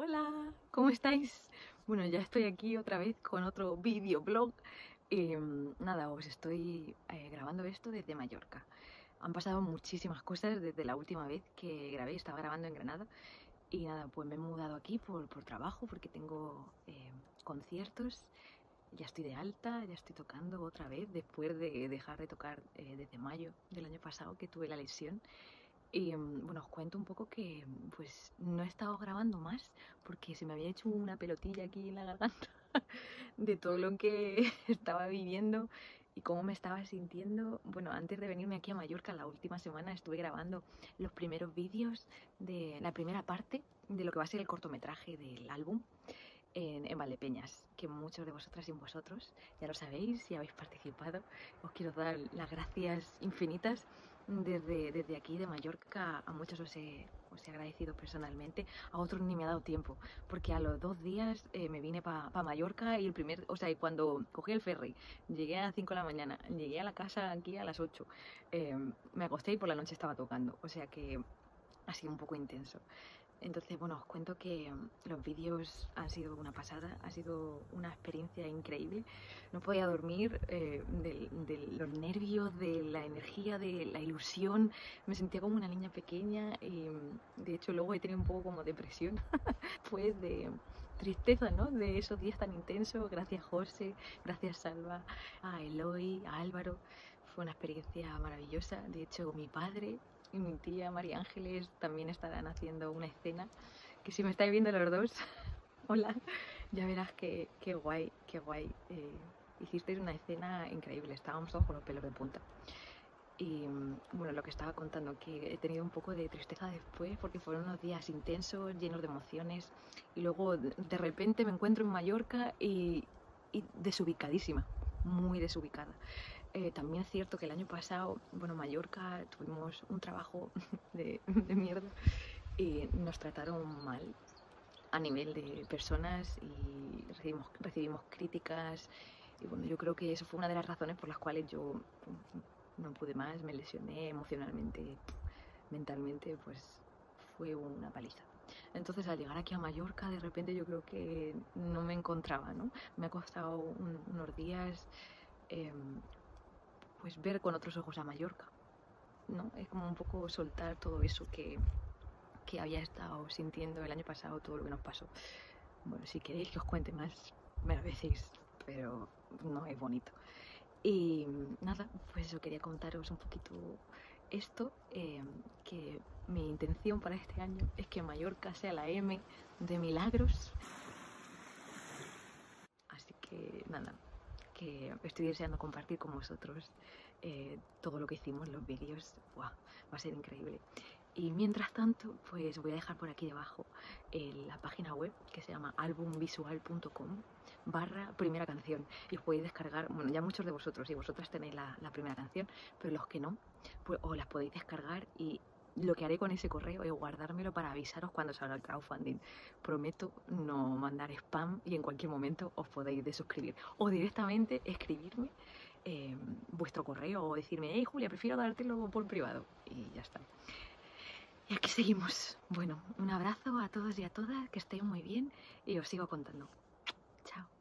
Hola, ¿cómo estáis? Bueno, ya estoy aquí otra vez con otro videoblog. Nada, os estoy grabando esto desde Mallorca. Han pasado muchísimas cosas desde la última vez que grabé, estaba grabando en Granada. Y nada, pues me he mudado aquí por trabajo porque tengo conciertos. Ya estoy de alta, ya estoy tocando otra vez después de dejar de tocar desde mayo del año pasado que tuve la lesión. Y bueno, os cuento un poco que pues no he estado grabando más porque se me había hecho una pelotilla aquí en la garganta de todo lo que estaba viviendo y cómo me estaba sintiendo. Bueno, antes de venirme aquí a Mallorca, la última semana estuve grabando los primeros vídeos de la primera parte de lo que va a ser el cortometraje del álbum en Valdepeñas, que muchos de vosotras y vosotros ya lo sabéis, si habéis participado. Os quiero dar las gracias infinitas desde aquí de Mallorca. A muchos os he agradecido personalmente, a otros ni me ha dado tiempo, porque a los 2 días me vine para Mallorca y y cuando cogí el ferry, llegué a las 5 de la mañana, llegué a la casa aquí a las 8, me acosté y por la noche estaba tocando, o sea que ha sido un poco intenso. Entonces, bueno, os cuento que los vídeos han sido una pasada, ha sido una experiencia increíble. No podía dormir de los nervios, de la energía, de la ilusión. Me sentía como una niña pequeña y de hecho luego he tenido un poco como depresión, pues de tristeza, ¿no? De esos días tan intensos. Gracias José, gracias Salva, a Eloy, a Álvaro. Fue una experiencia maravillosa. De hecho, mi padre y mi tía María Ángeles también estarán haciendo una escena, que si me estáis viendo los dos, hola, ya verás qué guay, qué guay. Hicisteis una escena increíble, estábamos todos con los pelos de punta. Y bueno, lo que estaba contando, que he tenido un poco de tristeza después porque fueron unos días intensos, llenos de emociones, y luego de repente me encuentro en Mallorca y desubicadísima, muy desubicada. También es cierto que el año pasado, bueno, Mallorca tuvimos un trabajo de mierda y nos trataron mal a nivel de personas y recibimos críticas. Y bueno, yo creo que eso fue una de las razones por las cuales yo no pude más, me lesioné emocionalmente, mentalmente, pues fue una paliza. Entonces al llegar aquí a Mallorca, de repente yo creo que no me encontraba, ¿no? Me ha costado unos días pues ver con otros ojos a Mallorca, ¿no? Es como un poco soltar todo eso que había estado sintiendo el año pasado, todo lo que nos pasó. Bueno, si queréis que os cuente más, me lo decís, pero no es bonito. Y nada, pues eso, quería contaros un poquito esto, que mi intención para este año es que Mallorca sea la M de milagros. Así que nada, que estoy deseando compartir con vosotros todo lo que hicimos, los vídeos. ¡Buah! Va a ser increíble. Y mientras tanto, pues voy a dejar por aquí debajo la página web que se llama albumvisual.com/primera canción y os podéis descargar, bueno, ya muchos de vosotros y vosotras tenéis la primera canción, pero los que no, pues os las podéis descargar y lo que haré con ese correo es guardármelo para avisaros cuando salga el crowdfunding. Prometo no mandar spam y en cualquier momento os podéis desuscribir o directamente escribirme vuestro correo o decirme, hey Julia, prefiero dártelo por privado y ya está. Y aquí seguimos. Bueno, un abrazo a todos y a todas, que estéis muy bien y os sigo contando. Chao.